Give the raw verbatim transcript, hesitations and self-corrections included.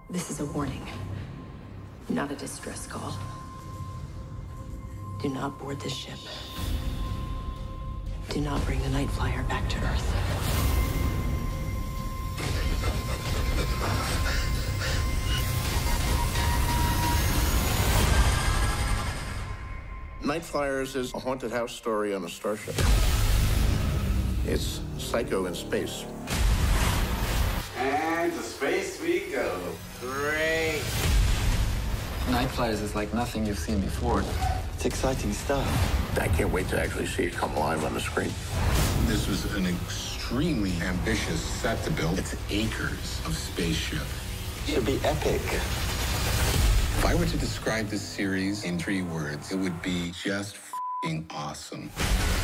This is a warning, not a distress call. Do not board this ship. Do not bring the Night Flyer back to Earth. Night Flyers is a haunted house story on a starship. It's Psycho in space. And to space we go. Great. Night Flyers is like nothing you've seen before. It's exciting stuff. I can't wait to actually see it come alive on the screen. This was an extremely ambitious set to build. It's acres of spaceship. Should be epic. If I were to describe this series in three words, it would be just f***ing awesome.